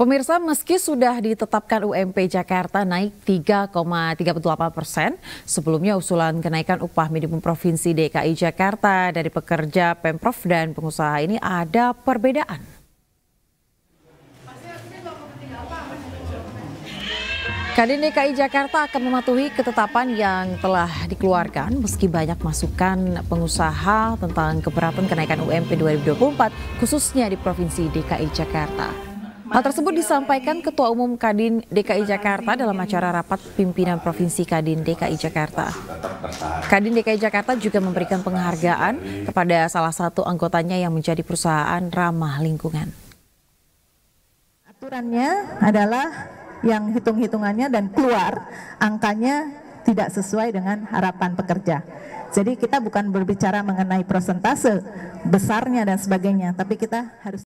Pemirsa, meski sudah ditetapkan UMP Jakarta naik 3,38%, sebelumnya usulan kenaikan upah minimum Provinsi DKI Jakarta dari pekerja, Pemprov, dan pengusaha ini ada perbedaan. Kadin DKI Jakarta akan mematuhi ketetapan yang telah dikeluarkan meski banyak masukan pengusaha tentang keberatan kenaikan UMP 2024 khususnya di Provinsi DKI Jakarta. Hal tersebut disampaikan Ketua Umum Kadin DKI Jakarta dalam acara rapat pimpinan Provinsi Kadin DKI Jakarta. Kadin DKI Jakarta juga memberikan penghargaan kepada salah satu anggotanya yang menjadi perusahaan ramah lingkungan. Aturannya adalah yang hitung-hitungannya dan keluar angkanya tidak sesuai dengan harapan pekerja. Jadi kita bukan berbicara mengenai persentase besarnya dan sebagainya, tapi kita harus